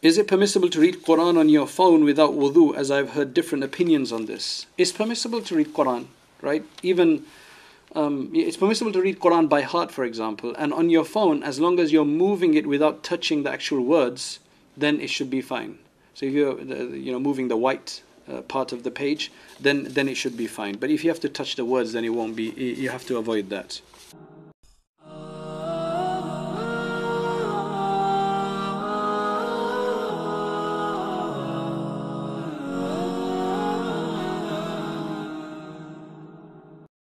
Is it permissible to read Qur'an on your phone without wudu? As I've heard different opinions on this. It's permissible to read Qur'an, right? Even it's permissible to read Qur'an by heart, for example, and on your phone, as long as you're moving it without touching the actual words, then it should be fine. So if you're moving the white part of the page, then it should be fine. But if you have to touch the words, then it won't be. You have to avoid that.